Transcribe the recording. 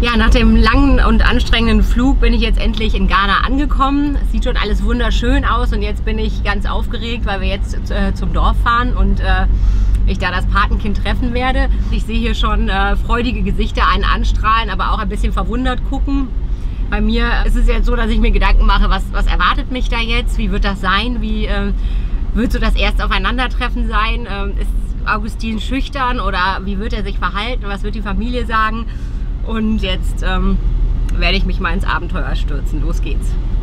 Ja, nach dem langen und anstrengenden Flug bin ich jetzt endlich in Ghana angekommen. Es sieht schon alles wunderschön aus und jetzt bin ich ganz aufgeregt, weil wir jetzt zum Dorf fahren und ich da das Patenkind treffen werde. Ich sehe hier schon freudige Gesichter, einen anstrahlen, aber auch ein bisschen verwundert gucken. Bei mir ist es jetzt so, dass ich mir Gedanken mache, was erwartet mich da jetzt, wie wird das sein, wie wird so das erste Aufeinandertreffen sein, ist Augustin schüchtern oder wie wird er sich verhalten, was wird die Familie sagen? Und jetzt werde ich mich mal ins Abenteuer stürzen. Los geht's!